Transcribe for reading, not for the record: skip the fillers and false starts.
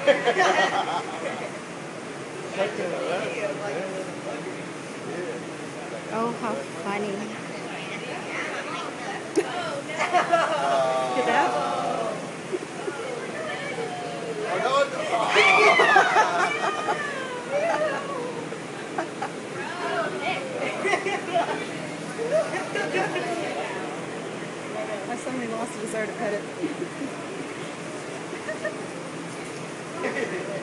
Oh, how funny. Get that? I suddenly lost the desire to pet it.